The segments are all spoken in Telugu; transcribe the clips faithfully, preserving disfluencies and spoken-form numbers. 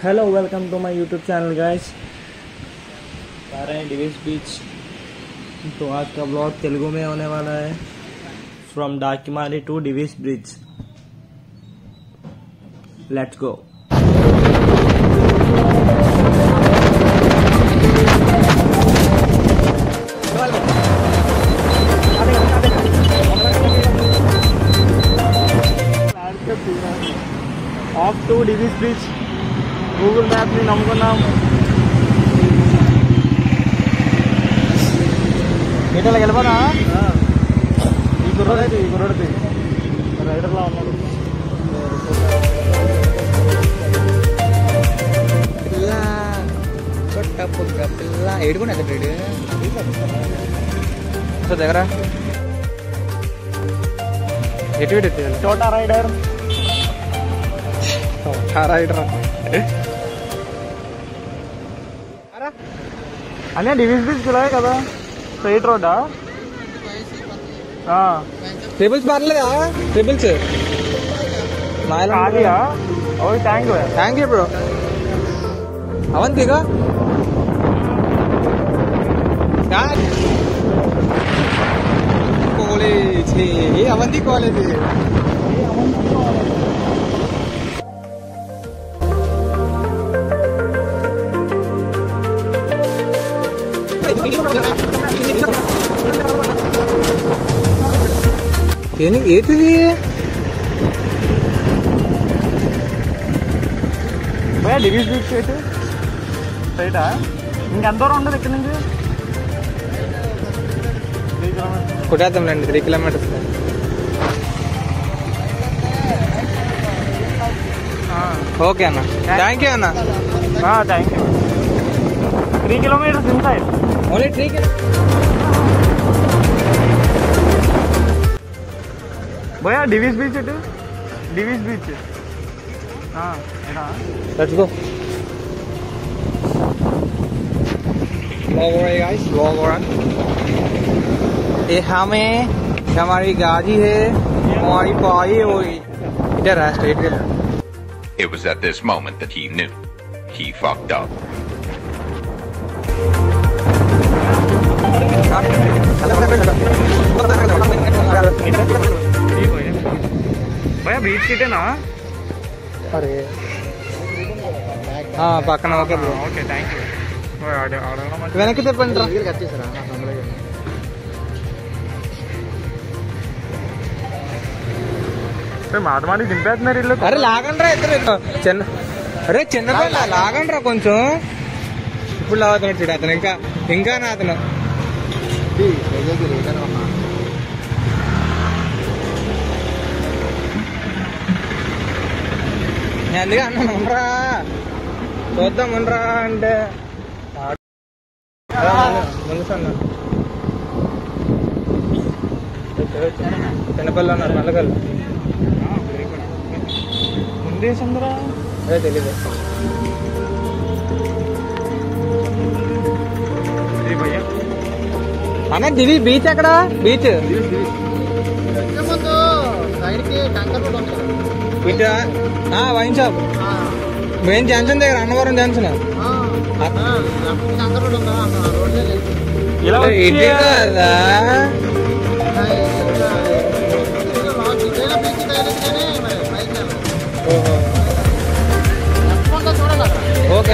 Hello welcome to my YouTube channel guys. आ रहे हैं डिविस बीच। तो आज का ब्लॉग तेलुगु में होने वाला है। From Dakimari to Divis bridge. Let's go. Off to Divis bridge Google map ని నమ్ముకున్నాం. ఇట్లా వెళ్ళిపోనా ఈ గుర్రోడైతే ఈ గుర్రోడితే రైడర్లా ఉన్నాడు. పిల్ల చొట్ట పుగ్గ పిల్ల ఏడుకున్నా రేడు సో దగ్గర ఎటు ఎటు చోటా రైడర్ రైడర్ అనే డివిస్ బ్రిడ్జ్ చూడాలి కదా. స్ట్రైట్ రోడ్డా ట్రిపుల్స్ పర్లేదా? ట్రిపుల్స్ ఖాళీయా? ఓ thank you thank you bro. అవంతిగా కాలేజ్ అవంతి కాలేజ్ ఏంటిది? భయ డివిస్ బీచ్ స్ట్రైట్ స్ట్రైటా? ఇంకెంత దూరం ఉండదు ఇక్కడ నుంచి? త్రీ కిలోమీటర్స్ కొట్టేద్దాంలేండి. Three kilometres. ఓకే అన్న, థ్యాంక్ యూ అన్న. Thank you. Three kilometres inside only three భయ డివిస్ బీచ్ ఇటు Divi's beach. Let's go. Vlog हो रहा है guys, vlog हो रहा है. ये हमें हमारी गाड़ी है, हमारी पाई हुई इधर है स्ट्रेट के. It was at this moment that he knew he fucked up. భయ బీచ్ సిటేనా? अरे పక్కన. Okay bro, okay thank you. వెనక్కి చెప్పండి రా. మాటమాడి దింపేస్తున్నారు ఇల్లు. అరే లాగండి రా ఇద్దరు. చిన్న అరే చిన్నపిల్ల లాగండి రా కొంచెం. ఇప్పుడు లాగుతున్నాడు చూడు అతను. ఇంకా ఇంకా నా అతను అందుకే అన్న ఉండరా చూద్దాం ఉండరా అంటే ముందుసన్న చిన్నపిల్ల ఉన్నారు మల్లగల్లు. ముందేసందరా అదే తెలీదు. అన్న దివి బీచ్ ఎక్కడ? Beach wine shop main junction దగ్గర, అన్నవరం జంక్షన్. ఇది కదా ఓకే.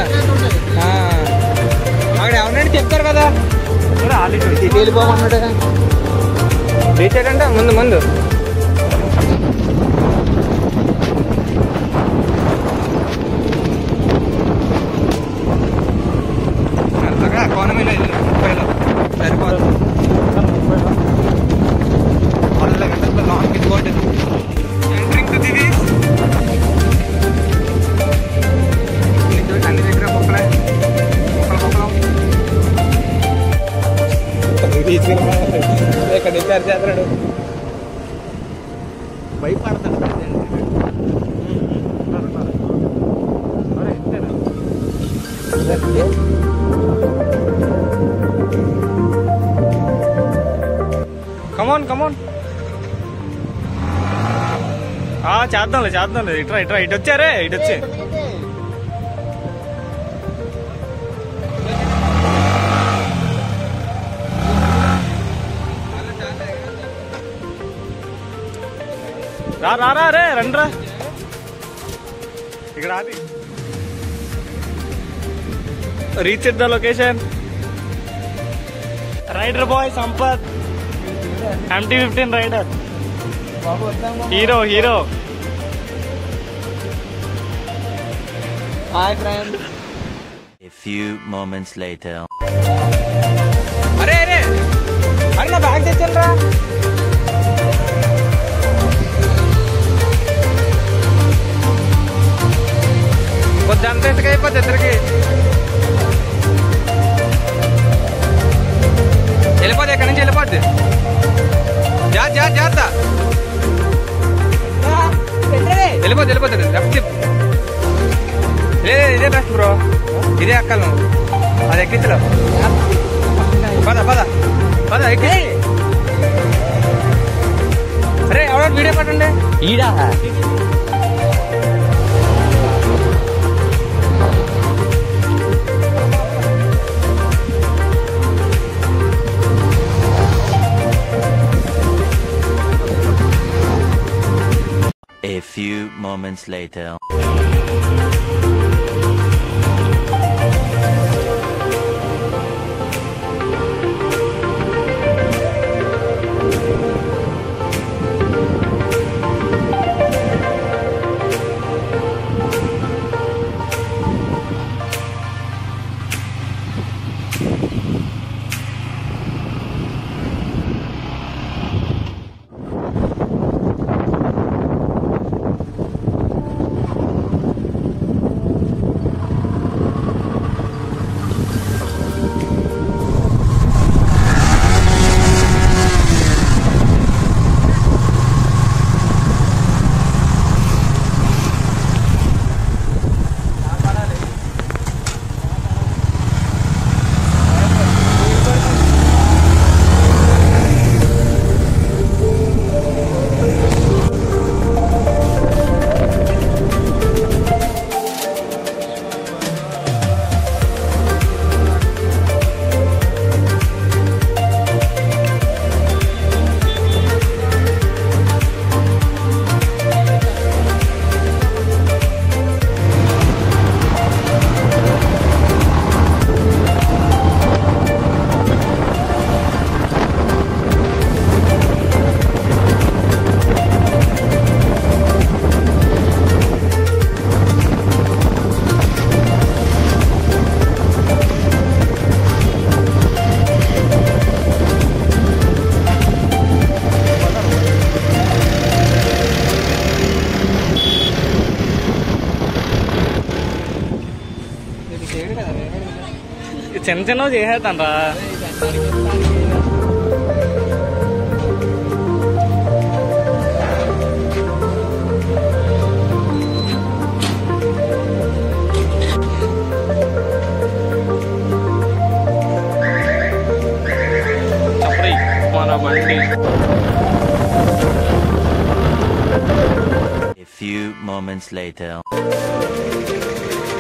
అక్కడ ఎవరినంటే చెప్తారు కదా వెళ్ళిపోమన్నాడు. బీచ్ ఏంటంటే ముందు ముందు ఎకానమీలో ముప్పైలో సరిపోదు. వాళ్ళ గంటల్లో లాంగ్ ఇంకోటి ఎంట్రింగ్ టు దివిస్. అన్ని దగ్గర మొక్కలే మొక్కలు మొక్కలు ఇక్కడ డిశ్చార్జ్ చేస్తున్నాడు. భయపడతాడు. కమోన్ కమోన్ చేద్దాంలే చేద్దాంలే. ఇట్రా ఇట్రా ఇటు వచ్చారే ఇటు వచ్చే రా రా రే రండ్రా ఇక్కడ ఆపి reach at the location rider boy Sampath MT fifteen rider hero hero hi friend. A few moments later. అరే అరే అరే నా బ్యాగ్ తెచ్చాను రా. కొద్ది అంత ఇసుక అయిపోద్ది ఇద్దరికి. వెళ్ళిపోద్ది ఎక్కడి నుంచి వెళ్ళిపోద్ది. జా జా జాగ్రత్త వెళ్ళిపోద్ది వెళ్ళిపోతుంది. లెఫ్ట్ చెప్పు. లేదు ఇదే బెస్ట్ బ్రో, ఇదే ఎక్కాలి నువ్వు. అది ఎక్కించలో పద పద పద ఎక్కి. అరే ఎవరో వీడియో పట్టండి ఈడా. A few moments later. చిన్న చిన్నవి చేసేస్తాను రా. చెప్పరి మన బండి. A few moments later.